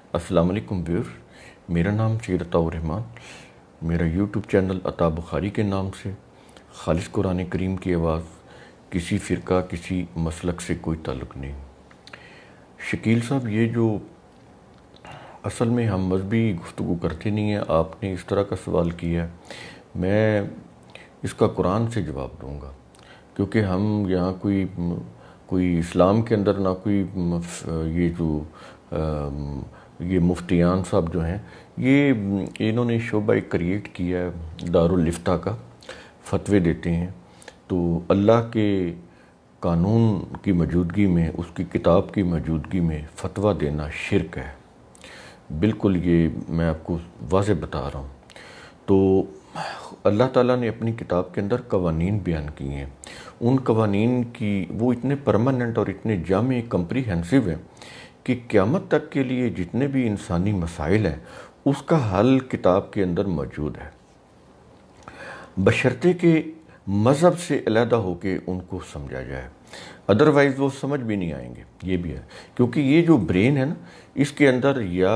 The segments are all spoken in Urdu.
السلام علیکم ویور، میرا نام سید عطاء الرحمن، میرا یوٹیوب چینل عطا بخاری کے نام سے خالص قرآن کریم کی آواز، کسی فرقہ کسی مسلک سے کوئی تعلق نہیں۔ شکیل صاحب، یہ جو اصل میں ہم مذہبی گفتگو کرتے نہیں ہیں، آپ نے اس طرح کا سوال کیا ہے، میں اس کا قرآن سے جواب دوں گا، کیونکہ ہم یہاں کوئی اسلام کے اندر نہ کوئی یہ مفتیان صاحب جو ہیں، انہوں نے شعبہ کریٹ کیا ہے دارالفتہ کا، فتوے دیتے ہیں، تو اللہ کے قانون کی موجودگی میں، اس کی کتاب کی موجودگی میں فتویٰ دینا شرک ہے، بالکل۔ یہ میں آپ کو واضح بتا رہا ہوں۔ تو اللہ تعالیٰ نے اپنی کتاب کے اندر قوانین بیان کیے ہیں، ان قوانین کی وہ اتنے پرماننٹ اور اتنے جامع کمپریہنسو ہیں کہ قیامت تک کے لیے جتنے بھی انسانی مسائل ہیں اس کا حل کتاب کے اندر موجود ہے، بشرطے کہ مذہب سے علیحدہ ہو کے ان کو سمجھا جائے، ادروائز وہ سمجھ بھی نہیں آئیں گے۔ یہ بھی ہے، کیونکہ یہ جو برین ہے نا، اس کے اندر یا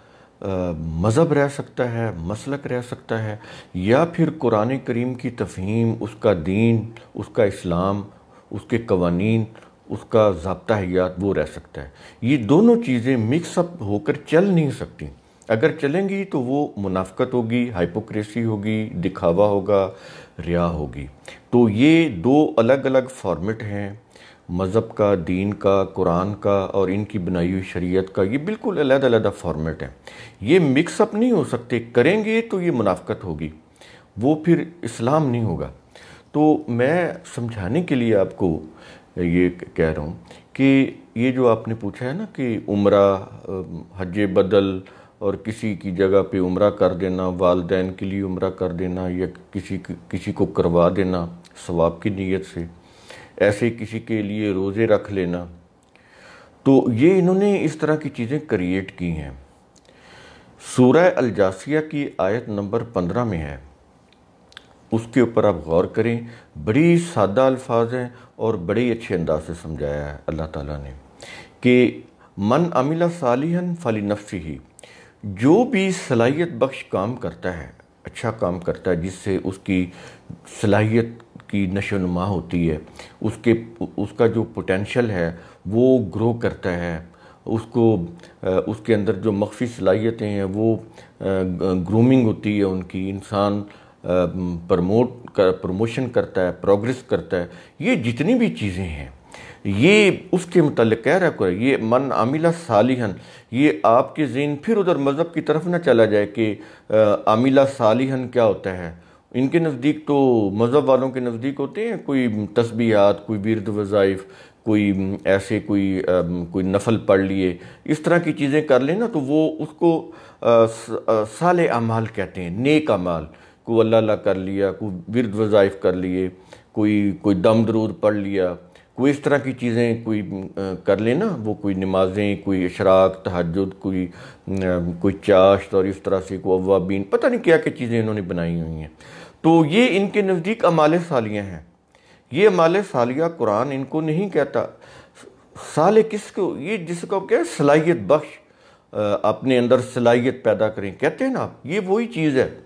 مذہب رہ سکتا ہے، مسلک رہ سکتا ہے، یا پھر قرآن کریم کی تفہیم، اس کا دین، اس کا اسلام، اس کے قوانین، اس کا ضابطہ حیات وہ رہ سکتا ہے۔ یہ دونوں چیزیں مکس اپ ہو کر چل نہیں سکتی، اگر چلیں گی تو وہ منافقت ہوگی، ہائپوکریسی ہوگی، دکھاوا ہوگا، ریا ہوگی۔ تو یہ دو الگ الگ فارمیٹ ہیں، مذہب کا، دین کا، قرآن کا اور ان کی بنائی ہوئی شریعت کا، یہ بالکل علیحدہ علیحدہ فارمیٹ ہیں، یہ مکس اپ نہیں ہو سکتے، کریں گے تو یہ منافقت ہوگی، وہ پھر اسلام نہیں ہوگا۔ تو میں سمجھانے کے لیے آپ کو یہ کہہ رہا ہوں کہ یہ جو آپ نے پوچھا ہے نا کہ عمرہ، حج بدل اور کسی کی جگہ پہ عمرہ کر دینا، والدین کے لیے عمرہ کر دینا یا کسی کو کروا دینا ثواب کی نیت سے، ایسے کسی کے لیے روزے رکھ لینا، تو یہ انہوں نے اس طرح کی چیزیں کریٹ کی ہیں۔ سورہ الجاثیہ کی آیت نمبر 15 میں ہے، اس کے اوپر آپ غور کریں، بڑی سادہ الفاظ ہیں اور بڑے اچھے انداز سے سمجھایا ہے اللہ تعالیٰ نے کہ من عمل صالحا فلنفسہ، جو بھی صلاحیت بخش کام کرتا ہے، اچھا کام کرتا ہے، جس سے اس کی صلاحیت کی نشو و نما ہوتی ہے، اس کا جو پوٹینشل ہے وہ گرو کرتا ہے، اس کے اندر جو مخفی صلاحیتیں ہیں وہ گرومنگ ہوتی ہے ان کی، انسان پروموشن کرتا ہے، پروگریس کرتا ہے، یہ جتنی بھی چیزیں ہیں یہ اس کے متعلق کہہ رہا ہے۔ یہ من عمل صالحا، یہ آپ کے ذہن پھر ادھر مذہب کی طرف نہ چلا جائے کہ عمل صالحا کیا ہوتا ہے۔ ان کے نزدیک تو، مذہب والوں کے نزدیک ہوتے ہیں کوئی تسبیحات، کوئی ورد وظائف، کوئی ایسے کوئی نفل پڑھ لیے، اس طرح کی چیزیں کر لیں نا تو وہ اس کو صالح اعمال کہتے ہیں، نیک اعمال، کوئی اللہ اللہ کر لیا، کوئی ورد وظائف کر لیے، کوئی دم درود پڑھ لیا، کوئی اس طرح کی چیزیں کوئی کر لینا، وہ کوئی نمازیں، کوئی اشراق، تہجد، کوئی چاشت اور اس طرح سے کوئی اوابین، پتہ نہیں کیا کیا چیزیں انہوں نے بنائی ہوئی ہیں۔ تو یہ ان کے نزدیک اعمال صالحہ ہیں۔ یہ اعمال صالحہ قرآن ان کو نہیں کہتا۔ صالح کس کو؟ یہ جس کو کیا صلاحیت بخش، اپنے اندر صلاحیت پیدا کریں کہتے ہیں نا آپ، یہ وہی چیز ہے،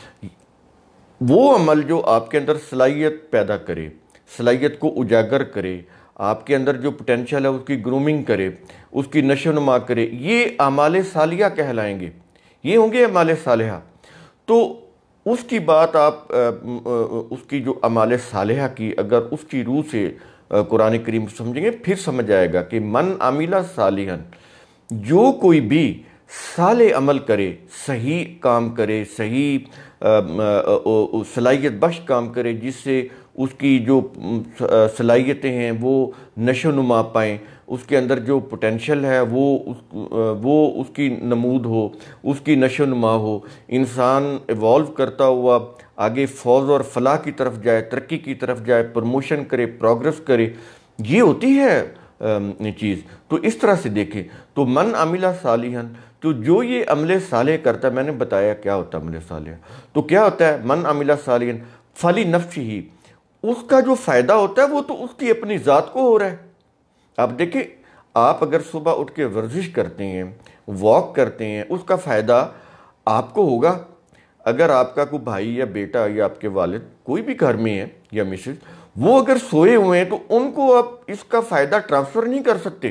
وہ عمل جو آپ کے اندر صلاحیت پیدا کرے، صلاحیت کو اجاگر کرے، آپ کے اندر جو پوٹینشل ہے اس کی گرومنگ کرے، اس کی نشو و نما کرے، یہ اعمال صالحہ کہلائیں گے، یہ ہوں گے اعمال صالحہ۔ تو اس کی بات آپ اس کی جو اعمال صالحہ کی، اگر اس کی روح سے قرآن کریم سمجھیں گے پھر سمجھ آئے گا کہ من عمل صالحا، جو کوئی بھی صالح عمل کرے، صحیح کام کرے، صحیح صلاحیت بخش کام کرے، جس سے اس کی جو صلاحیتیں ہیں وہ نشو و نما پائیں، اس کے اندر جو پوٹینشل ہے وہ اس کی نمود ہو، اس کی نشو و نما ہو، انسان ایوالو کرتا ہوا آگے فوز اور فلاح کی طرف جائے، ترقی کی طرف جائے، پروموشن کرے، پروگریس کرے، یہ ہوتی ہے چیز۔ تو اس طرح سے دیکھیں تو من عمل صالحا، تو جو یہ عمل صالح کرتا ہے، میں نے بتایا کیا ہوتا ہے عمل صالح، تو کیا ہوتا ہے من عمل صالحا فلنفسہ، اس کا جو فائدہ ہوتا ہے وہ تو اس کی اپنی ذات کو ہو رہا ہے۔ آپ دیکھیں، آپ اگر صبح اٹھ کے ورزش کرتے ہیں، واک کرتے ہیں اس کا فائدہ آپ کو ہوگا۔ اگر آپ کا کوئی بھائی یا بیٹا یا آپ کے والد کوئی بھی گھر میں ہے یا مسز، وہ اگر سوئے ہوئے ہیں تو ان کو آپ اس کا فائدہ ٹرانسفر نہیں کر سکتے۔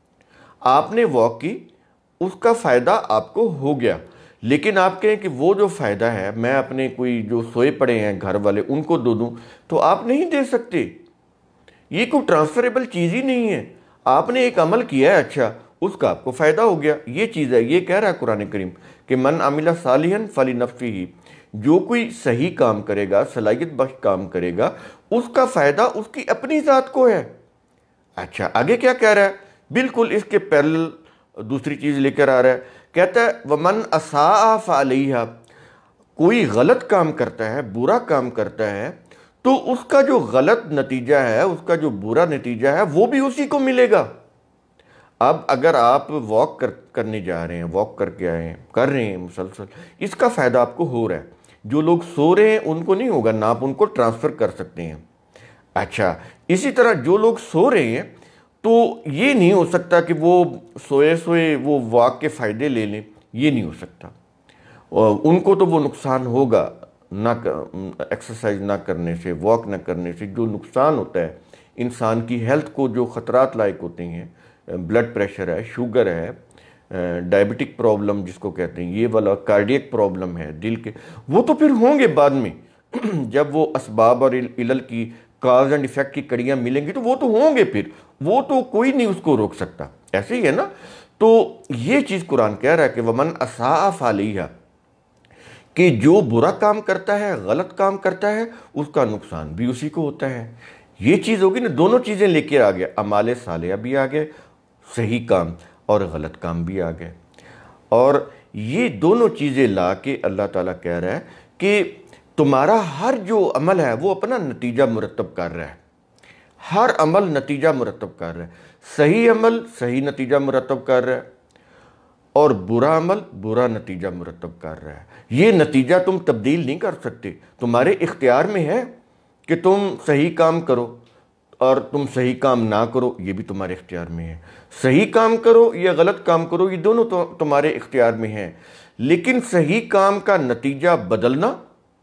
آپ نے واک کی، اس کا فائدہ آپ کو ہو گیا، لیکن آپ کہیں کہ وہ جو فائدہ ہے میں اپنے کوئی جو سوئے پڑے ہیں گھر والے ان کو دے دوں، تو آپ نہیں دے سکتے۔ یہ کوئی ٹرانسفریبل چیز ہی نہیں ہے۔ آپ نے ایک عمل کیا ہے، اچھا، اس کا آپ کو فائدہ ہو گیا، یہ چیز ہے۔ یہ کہہ رہا ہے قرآن کریم کہ من عمل صالحا فلنفسہ، جو کوئی صحیح کام کرے گا، صلاحیت بخش کام کرے گا، اس کا فائدہ اس کی اپنی ذات کو ہے۔ اچھا، آگے کیا کہہ رہا ہے؟ بالکل اس کے پیرلل دوسری چیز لے کر آ رہا ہے، کہتا ہے وَمَنْ أَسَاءَ فَعَلَيْهَا، کوئی غلط کام کرتا ہے، برا کام کرتا ہے، تو اس کا جو غلط نتیجہ ہے، اس کا جو برا نتیجہ ہے، وہ بھی اسی کو ملے گا۔ اب اگر آپ واک کرنے جا رہے ہیں، واک کر کے آئے ہیں، کر رہے ہیں مسلسل، اس کا فائدہ آپ کو ہو رہا ہے۔ جو لوگ سو رہے ہیں ان کو نہیں ہوگا، نہ آپ ان کو ٹرانسفر کر سکتے ہیں۔ اچھا، اسی طرح جو لوگ سو رہے ہیں تو یہ نہیں ہو سکتا کہ وہ سوئے سوئے وہ واک کے فائدے لے لیں، یہ نہیں ہو سکتا۔ ان کو تو وہ نقصان ہوگا، نہ ایکسرسائز نہ کرنے سے، واک نہ کرنے سے جو نقصان ہوتا ہے انسان کی ہیلتھ کو، جو خطرات لائق ہوتے ہیں، بلڈ پریشر ہے، شوگر ہے، ڈائبٹک پرابلم جس کو کہتے ہیں، یہ والا کارڈیک پرابلم ہے دل کے، وہ تو پھر ہوں گے بعد میں جب وہ اسباب اور علل کی کاز اینڈ ایفیکٹ کی کڑیاں ملیں گی تو وہ تو ہوں گے، پھر وہ تو کوئی نہیں اس کو روک سکتا۔ ایسے ہی ہے نا؟ تو یہ چیز قرآن کہہ رہا ہے کہ وَمَنْ أَسَاءَ فَعَلَيْهَا، کہ جو برا کام کرتا ہے، غلط کام کرتا ہے، اس کا نقصان بھی اسی کو ہوتا ہے۔ یہ چیز ہوگی نا، دونوں چیزیں لے کے آ گیا، اعمال صالحہ بھی آ گئے، صحیح کام اور غلط کام بھی آ گئے۔ اور یہ دونوں چیزیں لا کے اللہ تعالیٰ کہہ رہا ہے کہ تمہارا ہر جو عمل ہے وہ اپنا نتیجہ مرتب کر رہا ہے۔ ہر عمل نتیجہ مرتب کر رہا ہے۔ صحیح عمل صحیح نتیجہ مرتب کر رہا ہے، اور برا عمل برا نتیجہ مرتب کر رہا ہے۔ یہ نتیجہ تم تبدیل نہیں کر سکتے، تمہارے اختیار میں ہے کہ تم صحیح کام کرو اور تم صحیح کام نہ کرو، یہ بھی تمہارے اختیار میں ہے۔ صحیح کام کرو یا غلط کام کرو، یہ دونوں تمہارے اختیار میں ہیں، لیکن صحیح کام کا نتیجہ بدلنا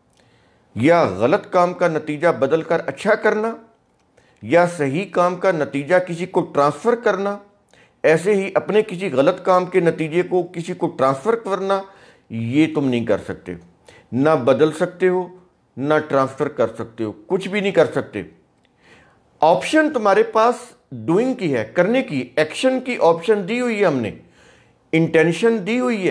یا غلط کام کا نتیجہ بدل کر اچھا کرنا، یا صحیح کام کا نتیجہ کسی کو ٹرانسفر کرنا، ایسے ہی اپنے کسی غلط کام کے نتیجے کو کسی کو ٹرانسفر کرنا، یہ تم نہیں کر سکتے۔ نہ بدل سکتے ہو، نہ ٹرانسفر کر سکتے ہو، کچھ بھی نہیں کر سکتے۔ آپشن تمہارے پاس ڈوئنگ کی ہے، کرنے کی، ایکشن کی آپشن دی ہوئی ہے ہم نے، انٹینشن دی ہوئی ہے،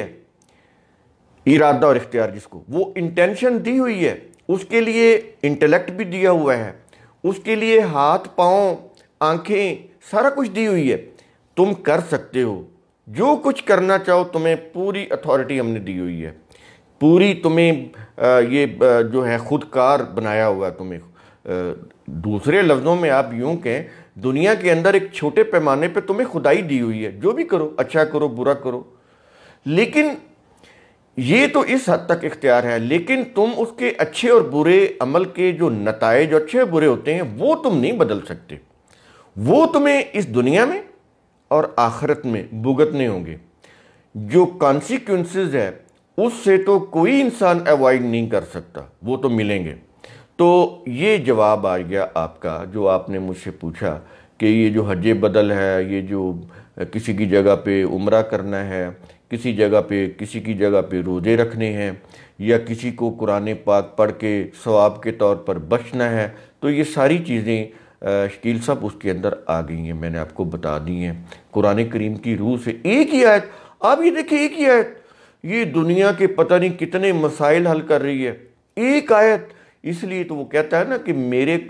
ارادہ اور اختیار جس کو، وہ انٹینشن دی ہوئی ہے، اس کے لیے انٹلیکٹ بھی دیا ہوا ہے، اس کے لیے ہاتھ پاؤں آنکھیں سارا کچھ دی ہوئی ہے۔ تم کر سکتے ہو جو کچھ کرنا چاہو، تمہیں پوری اتھارٹی ہم نے دی ہوئی ہے، پوری تمہیں یہ جو ہے خودکار بنایا ہوا ہے تمہیں۔ دوسرے لفظوں میں آپ یوں کہیں، دنیا کے اندر ایک چھوٹے پیمانے پہ تمہیں خدائی دی ہوئی ہے، جو بھی کرو، اچھا کرو برا کرو، لیکن یہ تو اس حد تک اختیار ہے، لیکن تم اس کے اچھے اور برے عمل کے جو نتائج اچھے اور برے ہوتے ہیں وہ تم نہیں بدل سکتے، وہ تمہیں اس دنیا میں اور آخرت میں بھگتنے ہوں گے۔ جو کانسیکوینسز ہے اس سے تو کوئی انسان ایوائڈ نہیں کر سکتا، وہ تو ملیں گے۔ تو یہ جواب آ گیا آپ کا، جو آپ نے مجھ سے پوچھا کہ یہ جو حج بدل ہے، یہ جو کسی کی جگہ پہ عمرہ کرنا ہے، کسی جگہ پہ کسی کی جگہ پہ روزے رکھنے ہیں، یا کسی کو قرآن پاک پڑھ کے ثواب کے طور پر بچنا ہے، تو یہ ساری چیزیں شکیل صاحب اس کے اندر آ گئی ہیں، میں نے آپ کو بتا دی ہیں قرآن کریم کی روح سے۔ ایک ہی آیت، آپ یہ دیکھیں، ایک ہی آیت یہ دنیا کے پتہ نہیں کتنے مسائل حل کر رہی ہے، ایک آیت۔ اس لیے تو وہ کہتا ہے نا کہ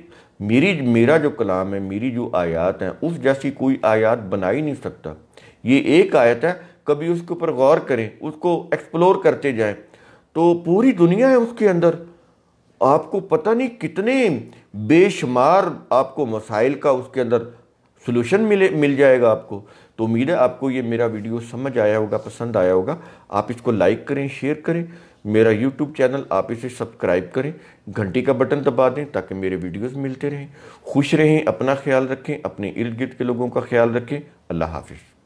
میرا جو کلام ہے، میری جو آیات ہیں، اس جیسی کوئی آیات بنا ہی نہیں سکتا۔ یہ ایک آیت ہے، کبھی اس کے اوپر غور کریں، اس کو ایکسپلور کرتے جائیں تو پوری دنیا ہے اس کے اندر، آپ کو پتہ نہیں کتنے بے شمار آپ کو مسائل کا اس کے اندر سلوشن مل جائے گا آپ کو۔ تو امید ہے آپ کو یہ میرا ویڈیو سمجھ آیا ہوگا، پسند آیا ہوگا۔ آپ اس کو لائک کریں، شیئر کریں، میرا یوٹیوب چینل آپ اسے سبسکرائب کریں، گھنٹی کا بٹن دبا دیں تاکہ میرے ویڈیوز ملتے رہیں۔ خوش رہیں، اپنا خیال رکھیں، اپنے ارد گرد کے لوگوں کا خیال رکھیں۔ اللہ حافظ۔